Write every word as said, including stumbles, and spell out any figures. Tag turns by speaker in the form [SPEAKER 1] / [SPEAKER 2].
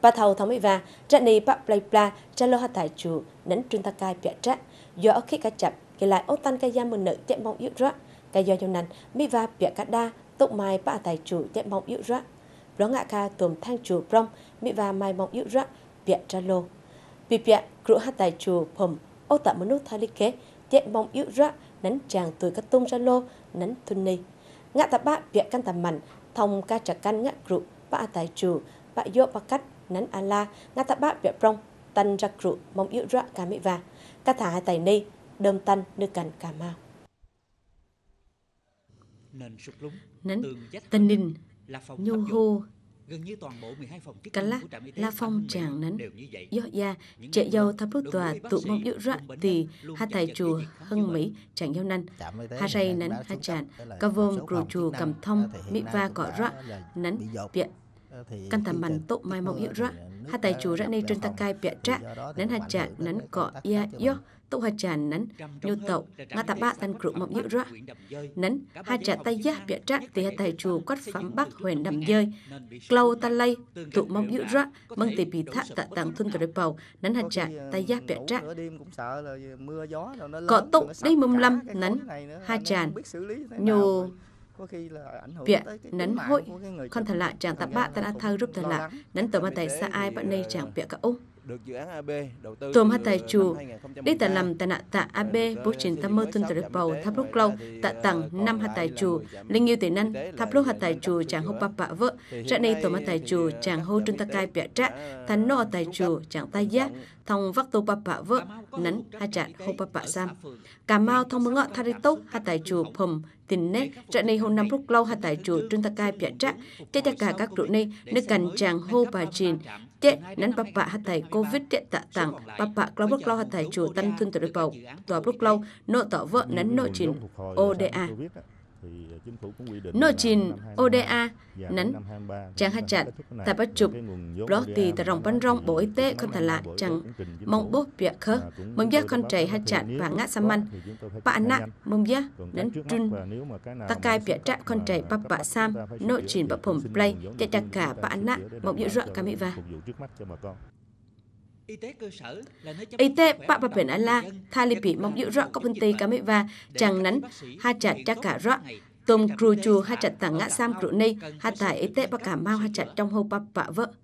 [SPEAKER 1] bà thầu thống mỹ và trận này bà play pla cha lo hạt tài chủ nấn trun ta cai bịa trạ do khi cả chập cái lại ô tan cái giam mừng nợ chạy mong yếu rõ cái do cho nên mỹ và bịa cả đa tụng mai bà tài chủ chạy mong yếu rõ đó ngạ ca tùm thang chủ prong mỹ và mai mong yếu rõ bịa cha lô bị bịa crụ hạt tài chủ phẩm ô tạ manu thali kế chạy mong yếu rõ nấn chàng tuổi cắt tung cha lô nấn thun ni ngạ ta bạ bịa căn tầm mặn thông ca chặt căn ngạ crụ bà tài chủ bà yo bà cắt nấn ala ngã ta bạ bịa prong tan ra crụ mong yếu rõ cả mỹ và các thả hai tài ni đơm tan nơi cành Cà Mau
[SPEAKER 2] nấn tân ninh nhu hô cả lá la phong tràng nấn do ya chạy dâu tháp bút tòa tụ mong yếu rõ thì hai tài chùa hưng mỹ chẳng giao năn hai ray nấn hai tràn ca vôm cửu chùa cầm thông mỹ va cọ rõ nấn bịa căn tầm mạnh tụ mai mong yếu rõ hai tài chủ ra này trên ta cai bịa trạ nấn hai tràn nấn cọ ya yo tụ hai tràn nấn nhu tậu ngã ta ba tan cựu mong yếu rõ nấn hai tràn tay giá bịa trạ thì hai tài chủ quát phẩm bắc huyền đầm dơi clau ta lay tụ mong yếu rõ mong tỷ bị thạ tạ tặng thun tờ bầu nấn hai tràn tay giá bịa trạ cọ tụ đây mâm lâm nấn hai tràn nhu bịa nấn hội con thà lạ chàng tập bạ ta đã thơ rút thà lạ nấn tờ mà tài xa ai bạn này chàng bịa cả ung tôm hai tài chủ đi tạ làm tạ nạ tạ a bê bố trình tham mơ tuân tờ bầu tháp lúc lâu tạ tặng năm hai tài chủ linh yêu tỷ năn tháp lúc hai tài chủ chàng hô bạ vợ ra này tôm hai tài chủ chàng hô trung ta cai bịa trạ thánh nô tài chủ chàng tay giác thông vắc tô bạ vợ nấn hai chạn hô bạ sam Cà Mau thông mừng ngọ thari tốt hai tài chủ phầm tình nét ra này hôm năm lúc lâu hai tài chủ trung ta cai bịa trạ cho tất cả các trụ này nước cần chàng hô bà trình chết nấn bạ bạ hai tài covid chết tạ tặng bạ bạ lâu lúc lâu hai tài chủ tân thun tờ bầu tòa lúc lâu nợ tỏ vợ nấn nội trình ô đê a nội trình ô đê a nấn chàng hai chặt tại bắt chụp đó thì tại rồng bắn rong bộ y tế con thà lạ chẳng mong bố bịa khớ mong giác con trẻ hai chặt và ngã xăm man bạn nạ mong giác nấn trun ta cai bịa trạ con trẻ bắp bạ sam nội trình bắp phồng play chạy chặt cả bạn nạ mong dữ dọa cả mỹ va y tế bạ bạ biển ala tha li bị mong dữ rõ có vấn đề cả mỹ va chẳng nấn hai chặt chắc cả rõ tôm cừu chù hai chặt tảng ngã sam cừu này hai tài y tế bạ Cà Mau hai chặt trong hô bạ bạ vợ